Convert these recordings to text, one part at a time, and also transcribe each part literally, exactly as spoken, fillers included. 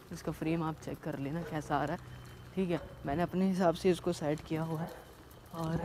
इसका फ्रेम आप चेक कर लेना कैसा आ रहा है, ठीक है। मैंने अपने हिसाब से इसको सेट किया हुआ है। और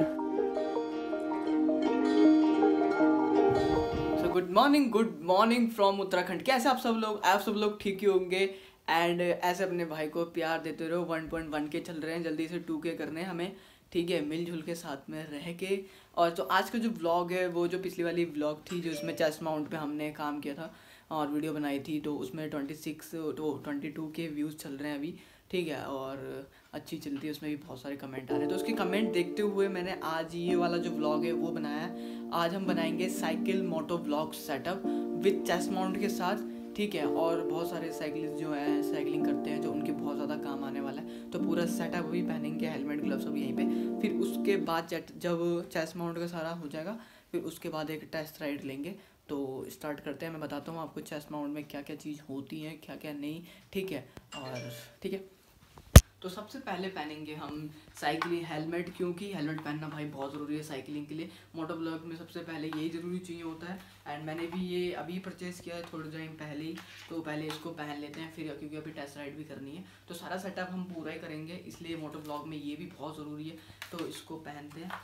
so good morning, good morning from Uttarakhand. कैसे आप सब लोग? आप सब लोग ठीक ही होंगे। एंड ऐसे अपने भाई को प्यार देते रहो। वन पॉइंट वन के चल रहे हैं, जल्दी से टू के करने हैं हमें, ठीक है, मिलजुल के साथ में रह के। और तो आज का जो व्लॉग है वो जो पिछली वाली व्लॉग थी जो इसमें चेस्ट माउंट पे हमने काम किया था और वीडियो बनाई थी, तो उसमें ट्वेंटी सिक्स तो ट्वेंटी टू के व्यूज़ चल रहे हैं अभी, ठीक है। और अच्छी चलती है, उसमें भी बहुत सारे कमेंट आ रहे हैं। तो उसके कमेंट देखते हुए मैंने आज ये वाला जो व्लॉग है वो बनाया है। आज हम बनाएंगे cycle moto vlog setup with chest mount के साथ, ठीक है। और बहुत सारे साइकिलिस्ट जो हैं साइकिलिंग करते हैं जो उनके बहुत ज़्यादा काम आने वाला है, तो पूरा सेटअप भी पहनेंगे, हेलमेट ग्लव्स सब यहीं पे। फिर उसके बाद जब चेस्ट माउंट का सारा हो जाएगा फिर उसके बाद एक टेस्ट राइड लेंगे। तो स्टार्ट करते हैं। मैं बताता हूँ आपको चेस्ट माउंट में क्या क्या चीज़ होती है, क्या क्या नहीं, ठीक है। और ठीक है, तो सबसे पहले पहनेंगे हम साइकिलिंग हेलमेट, क्योंकि हेलमेट पहनना भाई बहुत ज़रूरी है साइकिलिंग के लिए। मोटो ब्लॉग में सबसे पहले यही ज़रूरी चाहिए होता है। एंड मैंने भी ये अभी परचेज़ किया है थोड़े टाइम पहले ही, तो पहले इसको पहन लेते हैं फिर, क्योंकि अभी टेस्ट राइड भी करनी है। तो सारा सेटअप हम पूरा ही करेंगे, इसलिए मोटो ब्लॉग में ये भी बहुत ज़रूरी है। तो इसको पहनते हैं।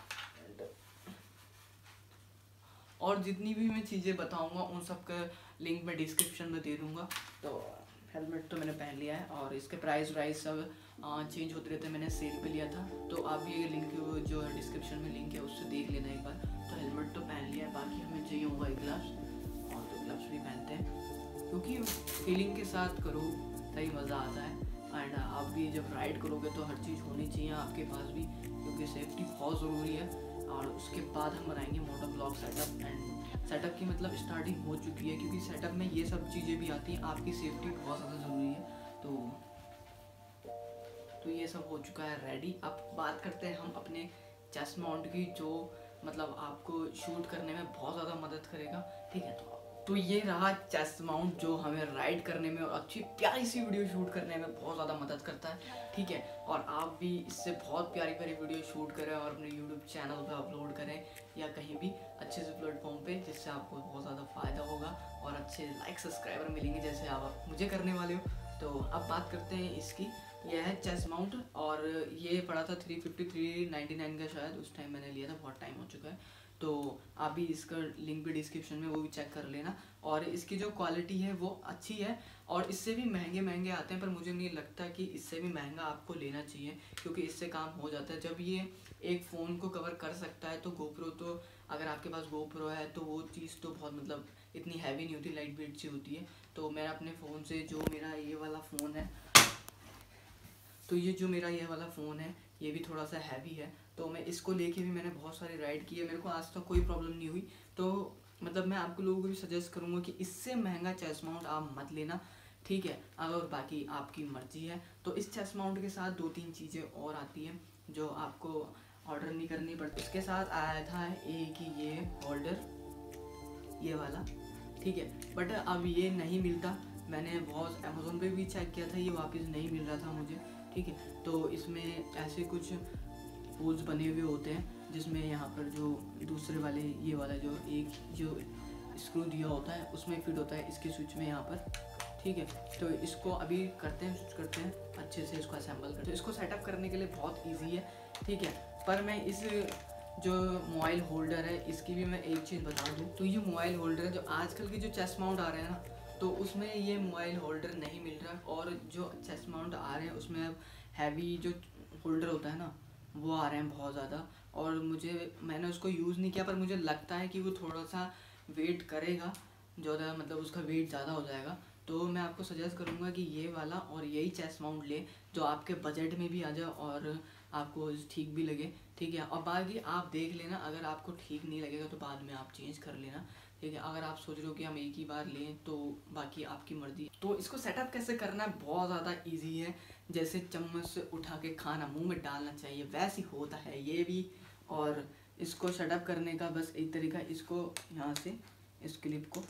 और जितनी भी मैं चीज़ें बताऊँगा उन सब का लिंक मैं डिस्क्रिप्शन में दे दूँगा। तो हेलमेट तो मैंने पहन लिया है और इसके प्राइस वाइस सब चेंज होते रहते हैं। मैंने सेल पे लिया था, तो आप ये लिंक जो डिस्क्रिप्शन में लिंक है उससे देख लेना एक बार। तो हेलमेट तो पहन लिया है, बाकी हमें चाहिए होगा ग्लव्स, और तो ग्लव्स भी पहनते हैं क्योंकि फीलिंग के साथ करो तभी मज़ा आता है। एंड आप भी जब राइड करोगे तो हर चीज़ होनी चाहिए आपके पास भी, क्योंकि सेफ्टी बहुत ज़रूरी है। और उसके बाद हम बनाएंगे moto blog setup. And setup की मतलब स्टार्टिंग हो चुकी है, क्योंकि सेटअप में ये सब चीज़ें भी आती हैं, आपकी सेफ्टी बहुत ज़्यादा ज़रूरी है। तो तो ये सब हो चुका है रेडी। अब बात करते हैं हम अपने चेस्ट माउंट की, जो मतलब आपको शूट करने में बहुत ज़्यादा मदद करेगा, ठीक है। तो तो ये रहा चेस्ट माउंट जो हमें राइड करने में और अच्छी प्यारी सी वीडियो शूट करने में बहुत ज़्यादा मदद करता है, ठीक है। और आप भी इससे बहुत प्यारी प्यारी वीडियो शूट करें और अपने यूट्यूब चैनल पे अपलोड करें या कहीं भी अच्छे से प्लेटफॉर्म पे, जिससे आपको बहुत ज़्यादा फ़ायदा होगा और अच्छे लाइक सब्सक्राइबर मिलेंगे जैसे आप मुझे करने वाले हो। तो अब बात करते हैं इसकी। यह है चेस्ट माउंट और ये पड़ा था three fifty three ninety nine का शायद, उस टाइम मैंने लिया था, बहुत टाइम हो चुका है। तो आप भी इसका लिंक भी डिस्क्रिप्शन में वो भी चेक कर लेना। और इसकी जो क्वालिटी है वो अच्छी है, और इससे भी महंगे महंगे आते हैं, पर मुझे नहीं लगता कि इससे भी महंगा आपको लेना चाहिए, क्योंकि इससे काम हो जाता है। जब ये एक फ़ोन को कवर कर सकता है तो गोप्रो, तो अगर आपके पास गोप्रो है तो वो चीज़ तो बहुत मतलब इतनी हैवी नहीं होती, लाइट वेट सी होती है। तो मैं अपने फ़ोन से, जो मेरा ये वाला फ़ोन है, तो ये जो मेरा ये वाला फ़ोन है ये भी थोड़ा सा हैवी है, तो मैं इसको लेके भी मैंने बहुत सारी राइड की है, मेरे को आज तक कोई प्रॉब्लम नहीं हुई। तो मतलब मैं आपको लोगों को भी सजेस्ट करूँगा कि इससे महंगा चेस्ट माउंट आप मत लेना, ठीक है। अगर बाकी आपकी मर्ज़ी है। तो इस चेस्ट माउंट के साथ दो तीन चीज़ें और आती हैं जो आपको ऑर्डर नहीं करनी पड़ती। इसके साथ आया था एक ही ये होल्डर, ये वाला, ठीक है। बट अब ये नहीं मिलता, मैंने बहुत अमेज़ोन पे भी चेक किया था, ये वापस नहीं मिल रहा था मुझे, ठीक है। तो इसमें ऐसे कुछ होल्स बने हुए होते हैं जिसमें यहाँ पर जो दूसरे वाले, ये वाला जो एक जो स्क्रू दिया होता है उसमें फिट होता है इसके स्विच में यहाँ पर, ठीक है। तो इसको अभी करते हैं, स्विच करते हैं अच्छे से, इसको असेंबल करते हैं। तो इसको सेटअप करने के लिए बहुत ईजी है, ठीक है। पर मैं इस जो मोबाइल होल्डर है इसकी भी मैं एक चीज़ बता दूँ, तो ये मोबाइल होल्डर है जो आजकल की जो चेस्ट माउंट आ रहे हैं ना, तो उसमें ये मोबाइल होल्डर नहीं मिल रहा। और जो चेस्ट माउंट आ रहे हैं उसमें अब हैवी जो होल्डर होता है ना वो आ रहे हैं बहुत ज़्यादा। और मुझे, मैंने उसको यूज़ नहीं किया, पर मुझे लगता है कि वो थोड़ा सा वेट करेगा, ज़्यादा मतलब उसका वेट ज़्यादा हो जाएगा। तो मैं आपको सजेस्ट करूँगा कि ये वाला और यही चेस्ट माउंट ले जो आपके बजट में भी आ जाए और आपको ठीक भी लगे, ठीक है। और बाकी आप देख लेना, अगर आपको ठीक नहीं लगेगा तो बाद में आप चेंज कर लेना, ठीक है। अगर आप सोच रहे हो कि हम एक ही बार लें तो बाकी आपकी मर्ज़ी। तो इसको सेटअप कैसे करना है, बहुत ज़्यादा इजी है। जैसे चम्मच से उठा के खाना मुंह में डालना चाहिए वैसे ही होता है ये भी। और इसको सेटअप करने का बस एक तरीका, इसको यहाँ से इस क्लिप को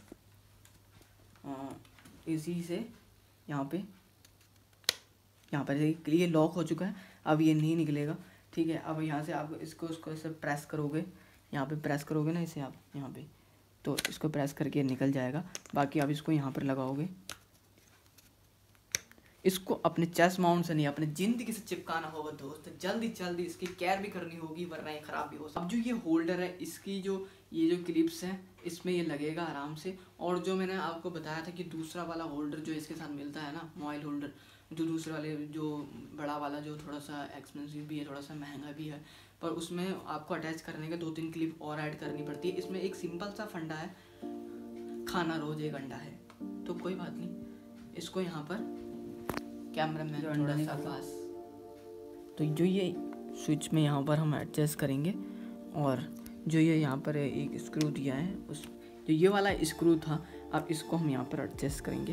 इसी से यहाँ पे यहाँ पर ये लॉक हो चुका है, अब ये नहीं निकलेगा, ठीक है। अब यहाँ से आप इसको इसको ऐसे प्रेस करोगे, यहाँ पे प्रेस करोगे ना इसे आप यहाँ पे, तो इसको प्रेस करके निकल जाएगा। बाकी आप इसको यहाँ पर लगाओगे, इसको अपने चेस्ट माउंट से नहीं, अपने ज़िंदगी से चिपकाना होगा दोस्त। जल्दी जल्दी इसकी केयर भी करनी होगी, वरना ये ख़राब भी हो सकता है। अब जो ये होल्डर है, इसकी जो ये जो क्लिप्स हैं इसमें ये लगेगा आराम से। और जो मैंने आपको बताया था कि दूसरा वाला होल्डर जो इसके साथ मिलता है ना, मोबाइल होल्डर, जो दूसरे वाले जो बड़ा वाला जो थोड़ा सा एक्सपेंसिव भी है, थोड़ा सा महंगा भी है, पर उसमें आपको अटैच करने के दो तीन क्लिप और ऐड करनी पड़ती है। इसमें एक सिंपल सा फंडा है, खाना रोज एक अंडा है, तो कोई बात नहीं। इसको यहाँ पर कैमरा में थोड़ा सा पास, तो जो ये स्विच में यहाँ पर हम एडजस्ट करेंगे। और जो ये यहाँ पर एक स्क्रू दिया है, उस जो ये वाला स्क्रू था, अब इसको हम यहाँ पर एडजस्ट करेंगे।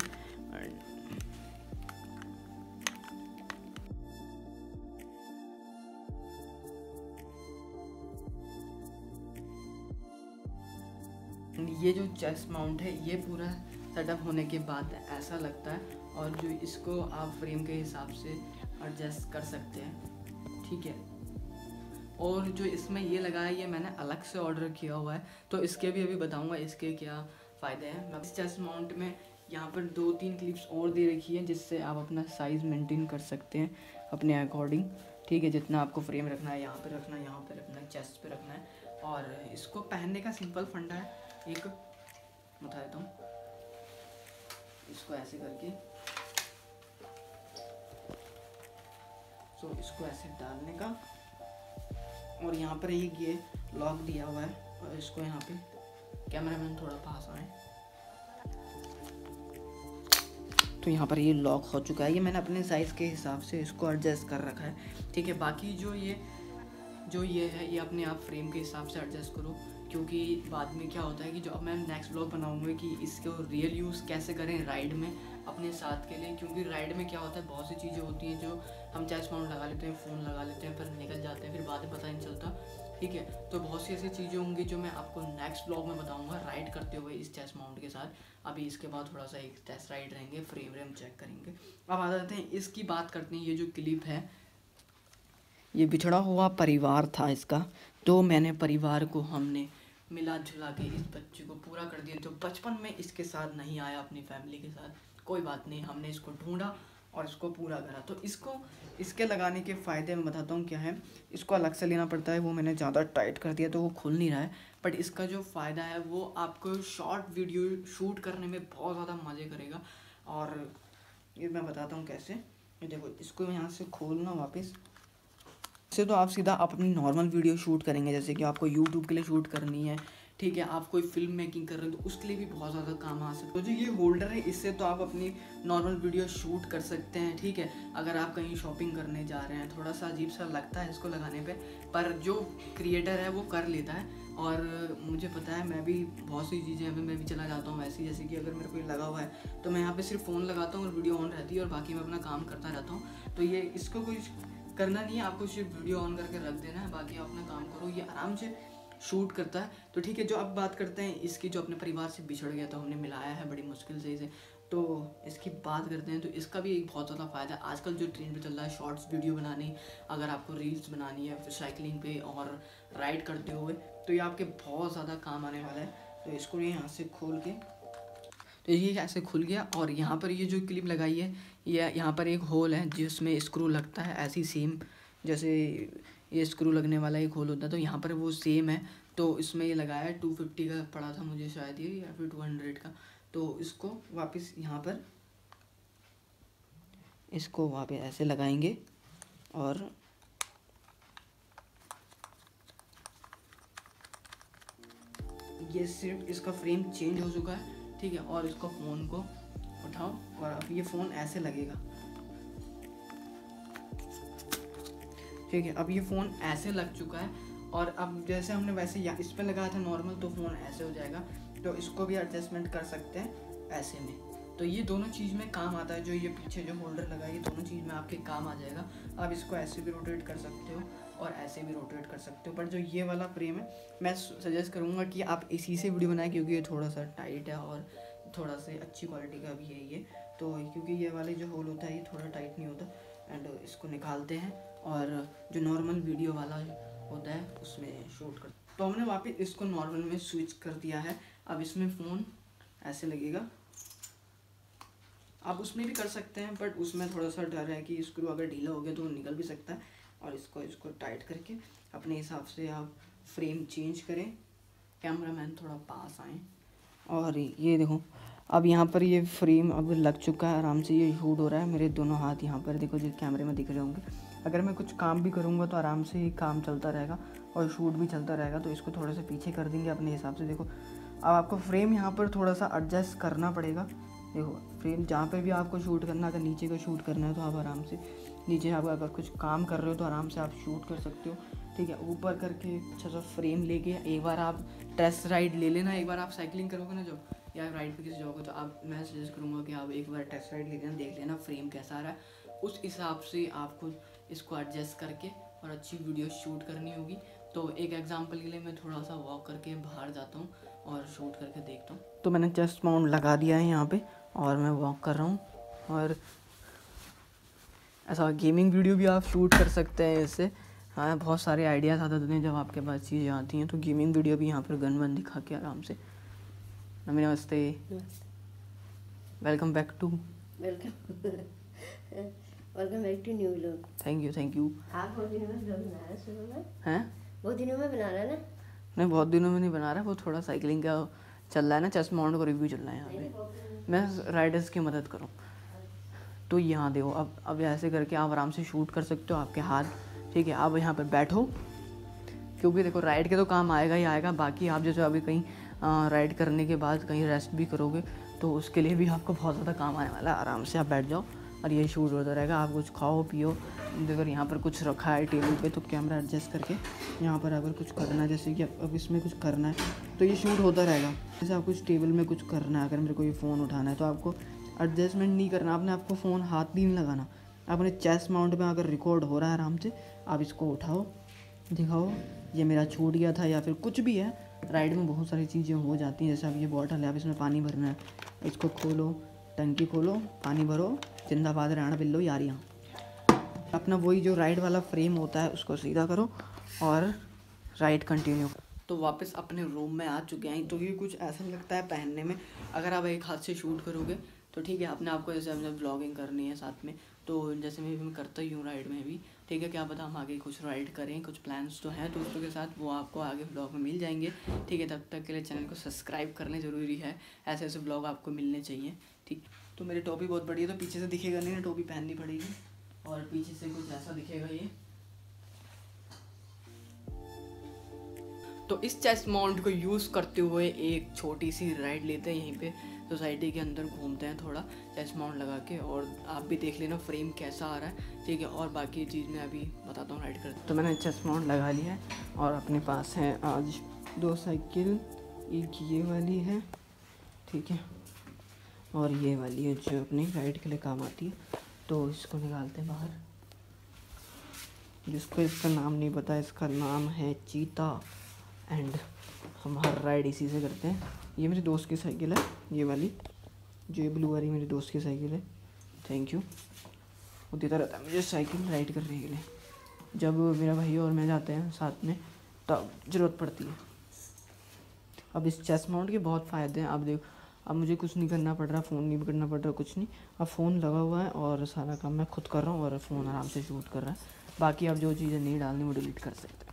ये जो चेस्ट माउंट है, ये पूरा सेटअप होने के बाद ऐसा लगता है। और जो इसको आप फ्रेम के हिसाब से एडजस्ट कर सकते हैं, ठीक है। और जो इसमें ये लगा है, ये मैंने अलग से ऑर्डर किया हुआ है, तो इसके भी अभी बताऊंगा इसके क्या फ़ायदे हैं। इस चेस्ट माउंट में यहाँ पर दो तीन क्लिप्स और दे रखी है, जिससे आप अपना साइज़ मेंटेन कर सकते हैं अपने अकॉर्डिंग, ठीक है। जितना आपको फ्रेम रखना है, यहाँ पे रखना है, यहाँ पे रखना है, चेस्ट पे रखना है। और इसको पहनने का सिंपल फंडा है, एक बता देता हूँ। इसको ऐसे करके, तो इसको ऐसे डालने का, और यहाँ पर एक ये लॉक दिया हुआ है, और इसको यहाँ पे कैमरामैन थोड़ा पास आए, तो यहाँ पर ये लॉक हो चुका है। ये मैंने अपने साइज़ के हिसाब से इसको एडजस्ट कर रखा है, ठीक है। बाकी जो ये जो ये है, ये अपने आप फ्रेम के हिसाब से एडजस्ट करो, क्योंकि बाद में क्या होता है कि जो अब मैं नेक्स्ट ब्लॉग बनाऊंगा कि इसको रियल यूज़ कैसे करें राइड में अपने साथ के लिए। क्योंकि राइड में क्या होता है, बहुत सी चीज़ें होती हैं जो हम चेस्ट माउंट लगा लेते हैं, फ़ोन लगा लेते हैं, पर निकल जाते हैं, फिर बाद में पता नहीं चलता, ठीक है। तो बहुत सी ऐसी चीज़ें होंगी जो मैं आपको नेक्स्ट ब्लॉग में बताऊँगा राइड करते हुए इस चेस्ट माउंट के साथ। अभी इसके बाद थोड़ा सा एक टेस्ट राइड रहेंगे, फ्रेम व्रेम चेक करेंगे। अब आ जाते हैं इसकी बात करते हैं। ये जो क्लिप है, ये बिछड़ा हुआ परिवार था इसका, तो मैंने परिवार को हमने मिला जुला के इस बच्चे को पूरा कर दिया। तो बचपन में इसके साथ नहीं आया अपनी फैमिली के साथ, कोई बात नहीं, हमने इसको ढूंढा और इसको पूरा करा। तो इसको इसके लगाने के फ़ायदे मैं बताता हूँ क्या है। इसको अलग से लेना पड़ता है, वो मैंने ज़्यादा टाइट कर दिया तो वो खुल नहीं रहा है। बट इसका जो फ़ायदा है वो आपको शॉर्ट वीडियो शूट करने में बहुत ज़्यादा मज़े करेगा। और ये मैं बताता हूँ कैसे। ये देखो, इसको यहाँ से खोलना वापस से, तो आप सीधा अपनी नॉर्मल वीडियो शूट करेंगे, जैसे कि आपको यूट्यूब के लिए शूट करनी है, ठीक है। आप कोई फिल्म मेकिंग कर रहे हो तो उसके लिए भी बहुत ज़्यादा काम आ सकता है। तो जो ये होल्डर है, इससे तो आप अपनी नॉर्मल वीडियो शूट कर सकते हैं, ठीक है। अगर आप कहीं शॉपिंग करने जा रहे हैं, थोड़ा सा अजीब सा लगता है इसको लगाने पे, पर जो क्रिएटर है वो कर लेता है। और मुझे पता है, मैं भी बहुत सी चीज़ें अभी मैं भी चला जाता हूँ ऐसी, जैसे कि अगर मेरे को लगा हुआ है तो मैं यहाँ पर सिर्फ फ़ोन लगाता हूँ और वीडियो ऑन रहती है, और बाकी मैं अपना काम करता रहता हूँ। तो ये इसको कोई करना नहीं है, आपको सिर्फ वीडियो ऑन करके रख देना है, बाकी आप अपना काम करो। ये आराम से शूट करता है। तो ठीक है, जो अब बात करते हैं इसकी, जो अपने परिवार से बिछड़ गया था, हमने मिलाया है बड़ी मुश्किल से इसे, तो इसकी बात करते हैं। तो इसका भी एक बहुत ज़्यादा फ़ायदा है। आजकल जो ट्रेंड पे चल रहा है शॉर्ट्स वीडियो बनानी, अगर आपको रील्स बनानी है साइकिलिंग पे और राइड करते हुए, तो ये आपके बहुत ज़्यादा काम आने वाला है। तो इसको ये यहाँ से खोल के, तो ये ऐसे खुल गया। और यहाँ पर ये जो क्लिप लगाई है, ये यहाँ पर एक होल है जिसमें स्क्रू लगता है, ऐसी सेम जैसे ये स्क्रू लगने वाला एक होल होता है, तो यहाँ पर वो सेम है। तो इसमें ये लगाया है, टू फिफ्टी का पड़ा था मुझे शायद ये, या फिर टू हंड्रेड का। तो इसको वापस यहाँ पर इसको वापस ऐसे लगाएंगे, और ये सिर्फ इसका फ्रेम चेंज हो चुका है, ठीक है। और इसको फ़ोन को उठाओ, और अब ये फ़ोन ऐसे लगेगा, ठीक है। अब ये फ़ोन ऐसे लग चुका है। और अब जैसे हमने वैसे या इस पर लगाया था नॉर्मल, तो फ़ोन ऐसे हो जाएगा। तो इसको भी एडजस्टमेंट कर सकते हैं ऐसे में। तो ये दोनों चीज़ में काम आता है। जो ये पीछे जो होल्डर लगा है, ये दोनों चीज़ में आपके काम आ जाएगा। आप इसको ऐसे भी रोटेट कर सकते हो और ऐसे भी रोटेट कर सकते हो। पर जो ये वाला फ्रेम है, मैं सजेस्ट करूँगा कि आप इसी से वीडियो बनाएं, क्योंकि ये थोड़ा सा टाइट है और थोड़ा सा अच्छी क्वालिटी का भी है ये। तो क्योंकि ये वाले जो होल होता है ये थोड़ा टाइट नहीं होता। एंड इसको निकालते हैं, और जो नॉर्मल वीडियो वाला होता है उसमें शूट कर। तो हमने वापस इसको नॉर्मल में स्विच कर दिया है। अब इसमें फ़ोन ऐसे लगेगा, आप उसमें भी कर सकते हैं, बट उसमें थोड़ा सा डर है कि स्क्रू अगर ढीला हो गया तो वो निकल भी सकता है। और इसको इसको टाइट करके अपने हिसाब से आप फ्रेम चेंज करें। कैमरामैन थोड़ा पास आए, और ये देखो अब यहाँ पर ये फ्रेम अब लग चुका है, आराम से ये शूट हो रहा है। मेरे दोनों हाथ यहाँ पर देखो, जो कैमरे में दिख रहे होंगे। अगर मैं कुछ काम भी करूँगा तो आराम से ही काम चलता रहेगा और शूट भी चलता रहेगा। तो इसको थोड़ा सा पीछे कर देंगे अपने हिसाब से। देखो अब आपको फ्रेम यहाँ पर थोड़ा सा एडजस्ट करना पड़ेगा। देखो फ्रेम जहाँ पे भी आपको शूट करना है, अगर नीचे का शूट करना है तो आप आराम से नीचे, आप अगर कुछ काम कर रहे हो तो आराम से आप शूट कर सकते हो, ठीक है। ऊपर करके अच्छा सा फ्रेम लेके एक बार आप टेस्ट राइड ले लेना। एक बार आप साइकिलिंग करोगे ना जब, या राइड पे किसी जाओगे, तो आप मैं सजेस्ट करूँगा कि आप एक बार टेस्ट राइड ले लेना, देख लेना फ्रेम कैसा आ रहा है। उस हिसाब से आपको इसको एडजस्ट करके और अच्छी वीडियो शूट करनी होगी। तो एक एग्जांपल के लिए मैं थोड़ा सा वॉक करके बाहर जाता हूँ और शूट करके देखता हूँ। तो मैंने चेस्ट माउंट लगा दिया है यहाँ पे और मैं वॉक कर रहा हूँ। और ऐसा गेमिंग वीडियो भी आप शूट कर सकते हैं इससे। हाँ, बहुत सारे आइडियाज़ आ जाते हैं जब आपके पास चीज़ें आती हैं। तो गेमिंग वीडियो भी यहाँ पर गन वन दिखा के आराम से। नमस्ते, welcome back to welcome welcome back to new vlog. Thank you thank you. आप बहुत दिनों में व्लॉग बना रहे हैं? हैं? बहुत दिनों में बना रहा है ना? नहीं, बहुत दिनों में नहीं बना रहा, वो थोड़ा साइकिलिंग का चल रहा है ना, चेस्ट माउंट का रिव्यू चल रहा है यहाँ पे। मैं राइडर्स की मदद करूँ तो यहाँ देखो, अब अब ऐसे करके आप आराम से शूट कर सकते हो आपके हाथ, ठीक है। आप यहाँ पर बैठो, क्योंकि देखो राइड के तो काम आएगा ही आएगा। बाकी आप जैसे अभी कहीं राइड करने के बाद कहीं रेस्ट भी करोगे तो उसके लिए भी आपको बहुत ज़्यादा काम आने वाला है। आराम से आप बैठ जाओ और ये शूट होता रहेगा। आप कुछ खाओ पियो। अगर यहाँ पर कुछ रखा है टेबल पे तो कैमरा एडजस्ट करके यहाँ पर अगर कुछ करना है, जैसे कि अब इसमें कुछ करना है तो ये शूट होता रहेगा। जैसे आप कुछ टेबल में कुछ करना है, अगर मेरे को ये फ़ोन उठाना है तो आपको एडजस्टमेंट नहीं करना, आपने आपको फ़ोन हाथ भी नहीं लगाना। अपने चेस्ट माउंट में अगर रिकॉर्ड हो रहा है आराम से, आप इसको उठाओ, दिखाओ ये मेरा छूट गया था, या फिर कुछ भी है। राइड में बहुत सारी चीज़ें हो जाती हैं। जैसे अब ये बॉटल है, अब इसमें पानी भरना है, इसको खोलो, टंकी खोलो, पानी भरो, जिंदाबाद रहना बिल्लो यारियाँ। अपना वही जो राइड वाला फ्रेम होता है उसको सीधा करो और राइड कंटिन्यू। तो वापस अपने रूम में आ चुके हैं। तो ये कुछ ऐसा लगता है पहनने में, अगर आप एक हाथ से शूट करोगे तो ठीक है। अपने आपको जैसे हमने ब्लॉगिंग करनी है साथ में, तो जैसे मैं मैं करता ही हूँ राइड में भी, ठीक है। क्या पता हम आगे कुछ राइड करें, कुछ प्लान्स तो हैं दोस्तों के साथ, वो आपको आगे ब्लॉग में मिल जाएंगे, ठीक है। तब तक के लिए चैनल को सब्सक्राइब करने ज़रूरी है, ऐसे ऐसे ब्लॉग आपको मिलने चाहिए, ठीक। तो मेरी टोपी बहुत बड़ी है तो पीछे से दिखेगा नहीं ना, टोपी पहननी पड़ेगी। और पीछे से कुछ ऐसा दिखेगा ये। तो इस चेस्ट माउंट को यूज़ करते हुए एक छोटी सी राइड लेते हैं यहीं पे सोसाइटी के अंदर, घूमते हैं थोड़ा चेस्ट माउंट लगा के। और आप भी देख लेना फ्रेम कैसा आ रहा है, ठीक है। और बाकी चीज़ मैं अभी बताता हूँ राइड करते। तो मैंने चेस्ट माउंट लगा लिया है और अपने पास है आज दो साइकिल, एक ये वाली है, ठीक है, और ये वाली है जो अपनी राइड के लिए काम आती है। तो इसको निकालते हैं बाहर, जिसको इसका नाम नहीं पता, इसका नाम है चीता। एंड हम हर राइड इसी से करते हैं। ये मेरे दोस्त की साइकिल है, ये वाली जो ये ब्लू वाली मेरे दोस्त की साइकिल है। Thank you. वो देता रहता है मुझे साइकिल राइड करने के लिए, जब मेरा भाई और मैं जाते हैं साथ में तब ज़रूरत पड़ती है। अब इस चेस्ट माउंट के बहुत फ़ायदे हैं। अब देखो, अब मुझे कुछ नहीं करना पड़ रहा, फ़ोन नहीं पकड़ना पड़ रहा, कुछ नहीं। अब फ़ोन लगा हुआ है और सारा काम मैं खुद कर रहा हूँ और फ़ोन आराम से शूट कर रहा है। बाकी आप जो चीज़ें नहीं डालनी वो डिलीट कर सकते हैं।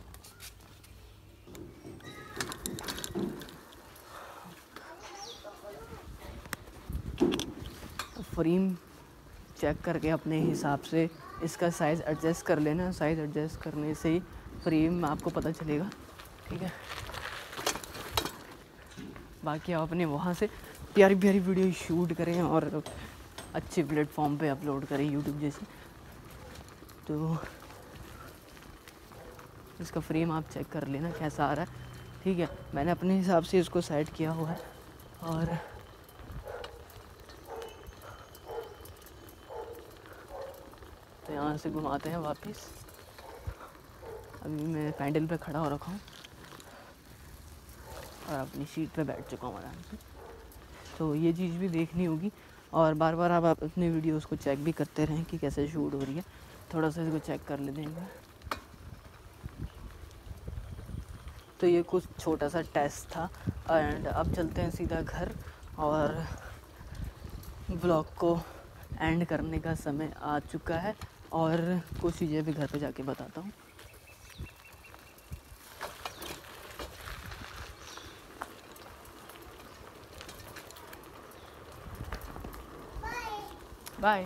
फ्रेम चेक करके अपने हिसाब से इसका साइज़ एडजस्ट कर लेना। साइज़ एडजस्ट करने से ही फ्रेम आपको पता चलेगा, ठीक है। बाकी आप अपने वहाँ से प्यारी प्यारी वीडियो शूट करें और अच्छे प्लेटफॉर्म पे अपलोड करें, यूट्यूब जैसे। तो इसका फ्रेम आप चेक कर लेना कैसा आ रहा है, ठीक है। मैंने अपने हिसाब से इसको सेट किया हुआ है। और तो यहाँ से घुमाते हैं वापस। अभी मैं पैडल पे खड़ा हो रखा हूँ और अपनी सीट पे बैठ चुका हूँ आराम से। तो ये चीज़ भी देखनी होगी और बार बार आप अपने वीडियोस को चेक भी करते रहें कि कैसे शूट हो रही है। थोड़ा सा इसको चेक कर लेते हैं। तो ये कुछ छोटा सा टेस्ट था एंड अब चलते हैं सीधा घर। और व्लॉग को एंड करने का समय आ चुका है और कुछ चीज़ें भी घर पे जाके बताता हूँ। बाय।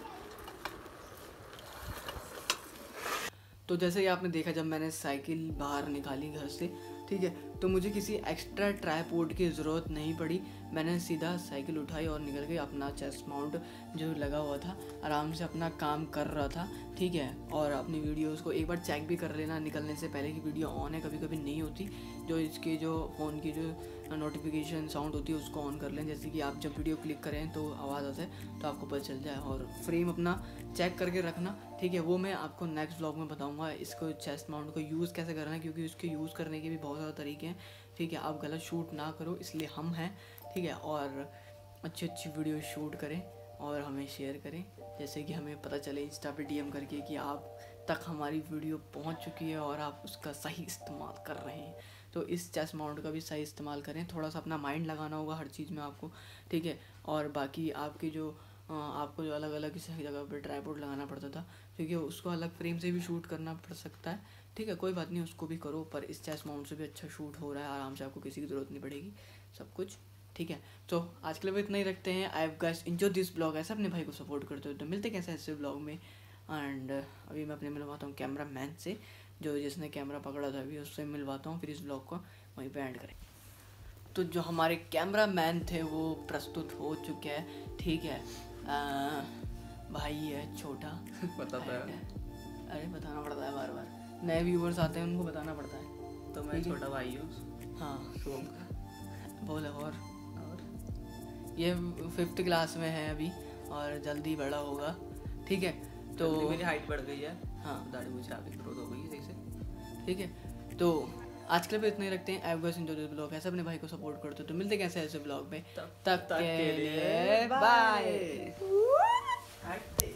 तो जैसे कि आपने देखा जब मैंने साइकिल बाहर निकाली घर से, ठीक है, तो मुझे किसी एक्स्ट्रा ट्राइपॉड की ज़रूरत नहीं पड़ी। मैंने सीधा साइकिल उठाई और निकल गई। अपना चेस्ट माउंट जो लगा हुआ था आराम से अपना काम कर रहा था, ठीक है। और अपनी वीडियोस को एक बार चेक भी कर लेना निकलने से पहले कि वीडियो ऑन है, कभी कभी नहीं होती। जो इसकी जो फ़ोन की जो नोटिफिकेशन साउंड होती है उसको ऑन कर लें, जैसे कि आप जब वीडियो क्लिक करें तो आवाज़ आता है तो आपको पता चल जाए। और फ्रेम अपना चेक करके रखना, ठीक है। वो मैं आपको नेक्स्ट व्लॉग में बताऊंगा इसको चेस्ट माउंट को यूज़ कैसे करना है, क्योंकि उसके यूज़ करने के भी बहुत ज़्यादा तरीके हैं, ठीक है। आप गलत शूट ना करो, इसलिए हम हैं, ठीक है। और अच्छी अच्छी वीडियो शूट करें और हमें शेयर करें, जैसे कि हमें पता चले इंस्टा पे डीएम करके कि आप तक हमारी वीडियो पहुंच चुकी है और आप उसका सही इस्तेमाल कर रहे हैं। तो इस चेस्ट माउंट का भी सही इस्तेमाल करें, थोड़ा सा अपना माइंड लगाना होगा हर चीज़ में आपको, ठीक है। और बाकी आपकी जो आपको जो अलग अलग किसी जगह पर ट्राइपॉड लगाना पड़ता था, क्योंकि उसको अलग फ्रेम से भी शूट करना पड़ सकता है, ठीक है। कोई बात नहीं, उसको भी करो, पर इस चेस्ट माउंट से भी अच्छा शूट हो रहा है आराम से, आपको किसी की ज़रूरत नहीं पड़ेगी, सब कुछ ठीक है। तो आज के लिए इतना ही रखते हैं। I have guys enjoy this blog. ऐसा अपने भाई को सपोर्ट करते हो तो मिलते कैसे ऐसे ब्लॉग में। एंड अभी मैं अपने मिलवाता हूँ कैमरा मैन से, जो जिसने कैमरा पकड़ा था अभी, उससे मिलवाता हूँ, फिर इस ब्लॉग को वहीं पे एंड करें। तो जो हमारे कैमरा मैन थे वो प्रस्तुत हो चुके हैं, ठीक है। आ, भाई है छोटा बताता है, अरे बताना पड़ता है बार बार, नए व्यूवर्स आते हैं उनको बताना पड़ता है। तो मैं छोटा भाई हूँ। हाँ शुभम का। बोले और ये फिफ्थ क्लास में है अभी और जल्दी बड़ा होगा, ठीक है। तो मेरी हाइट बढ़ गई है, हाँ, दाढ़ी मुझे आगे ग्रोथ हो गई है सही से, ठीक है। तो आज के लिए इतना ही रखते हैं। I guys enjoy this blog. ऐसे अपने भाई को सपोर्ट करते हो तो मिलते कैसे ऐसे ब्लॉग में, तब तक के लिए बाय।